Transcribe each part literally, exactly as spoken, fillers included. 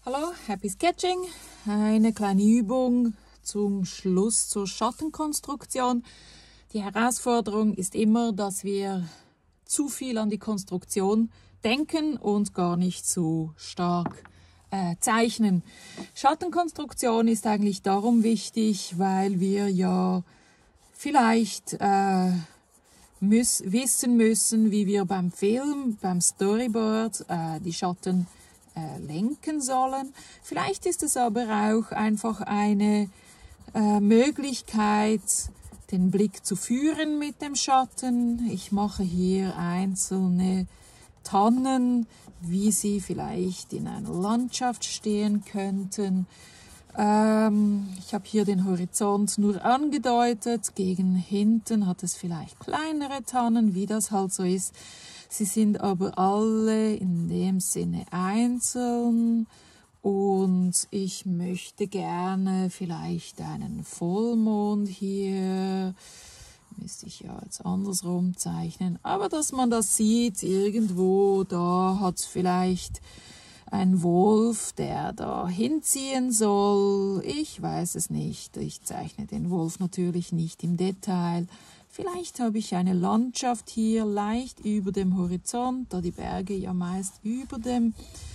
Hallo, Happy Sketching. Eine kleine Übung zum Schluss zur Schattenkonstruktion. Die Herausforderung ist immer, dass wir zu viel an die Konstruktion denken und gar nicht so stark äh, zeichnen. Schattenkonstruktion ist eigentlich darum wichtig, weil wir ja vielleicht äh, müß, wissen müssen, wie wir beim Film, beim Storyboard äh, die Schatten lenken sollen. Vielleicht ist es aber auch einfach eine äh, Möglichkeit, den Blick zu führen mit dem Schatten. Ich mache hier einzelne Tannen, wie sie vielleicht in einer Landschaft stehen könnten. Ähm, ich habe hier den Horizont nur angedeutet. Gegen hinten hat es vielleicht kleinere Tannen, wie das halt so ist. Sie sind aber alle in dem Sinne einzeln und ich möchte gerne vielleicht einen Vollmond hier, müsste ich ja jetzt andersrum zeichnen, aber dass man das sieht, irgendwo, da hat es vielleicht ein Wolf, der da hinziehen soll. Ich weiß es nicht, ich zeichne den Wolf natürlich nicht im Detail. Vielleicht habe ich eine Landschaft hier leicht über dem Horizont, da die Berge ja meist über dem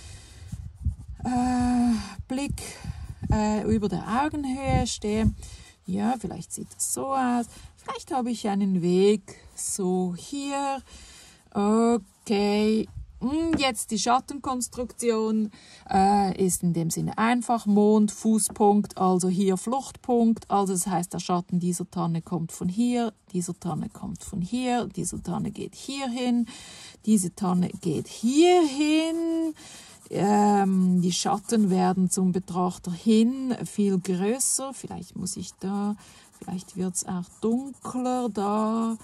äh, Blick, äh, über der Augenhöhe stehen. Ja, vielleicht sieht das so aus. Vielleicht habe ich einen Weg so hier. Okay. Jetzt die Schattenkonstruktion äh, ist in dem Sinne einfach Mond, Fußpunkt, also hier Fluchtpunkt. Also das heißt, der Schatten dieser Tanne kommt von hier, dieser Tanne kommt von hier, diese Tanne geht hier hin, diese Tanne geht hier hin. Ähm, die Schatten werden zum Betrachter hin viel größer. Vielleicht muss ich da, vielleicht wird es auch dunkler da.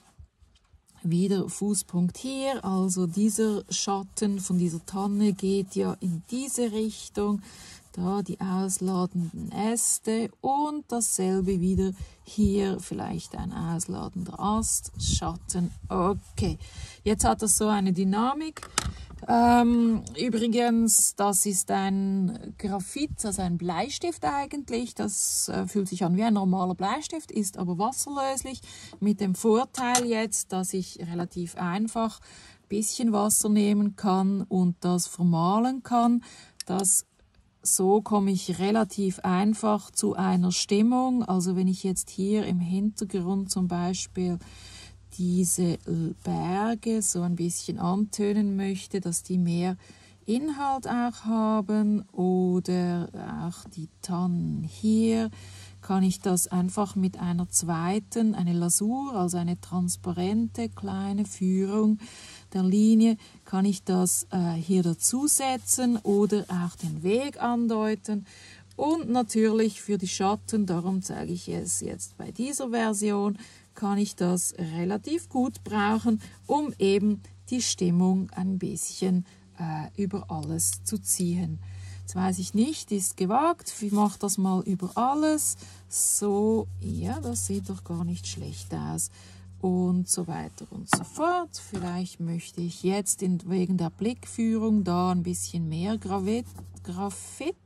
Wieder Fußpunkt hier, also dieser Schatten von dieser Tanne geht ja in diese Richtung, da die ausladenden Äste und dasselbe wieder hier, vielleicht ein ausladender Ast, Schatten, okay. Jetzt hat das so eine Dynamik. Ähm, übrigens, das ist ein Graphit, also ein Bleistift eigentlich. Das äh, fühlt sich an wie ein normaler Bleistift, ist aber wasserlöslich. Mit dem Vorteil jetzt, dass ich relativ einfach ein bisschen Wasser nehmen kann und das vermahlen kann. Das, so komme ich relativ einfach zu einer Stimmung. Also wenn ich jetzt hier im Hintergrund zum Beispiel diese Berge so ein bisschen antönen möchte, dass die mehr Inhalt auch haben, oder auch die Tannen hier, kann ich das einfach mit einer zweiten, eine Lasur, also eine transparente kleine Führung der Linie, kann ich das äh, hier dazusetzen oder auch den Weg andeuten. Und natürlich für die Schatten, darum zeige ich es jetzt bei dieser Version, kann ich das relativ gut brauchen, um eben die Stimmung ein bisschen äh, über alles zu ziehen. Jetzt weiß ich nicht, ist gewagt, ich mache das mal über alles. So, ja, das sieht doch gar nicht schlecht aus. Und so weiter und so fort. Vielleicht möchte ich jetzt in, wegen der Blickführung da ein bisschen mehr Graphit, Graphit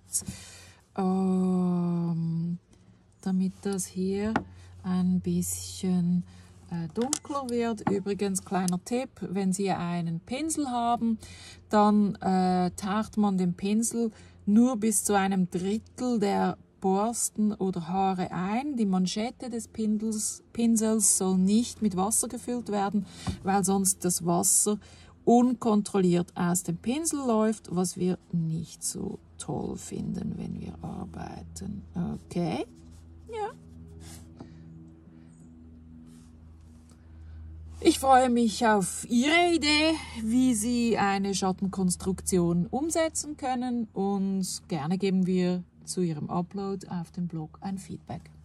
ähm, damit das hier ein bisschen äh, dunkler wird. Übrigens, kleiner Tipp, wenn Sie einen Pinsel haben, dann äh, taucht man den Pinsel nur bis zu einem Drittel der Borsten oder Haare ein. Die Manschette des Pinsels, Pinsels soll nicht mit Wasser gefüllt werden, weil sonst das Wasser unkontrolliert aus dem Pinsel läuft, was wir nicht so toll finden, wenn wir arbeiten. Okay? Ja. Ich freue mich auf Ihre Idee, wie Sie eine Schattenkonstruktion umsetzen können, und gerne geben wir zu Ihrem Upload auf dem Blog ein Feedback.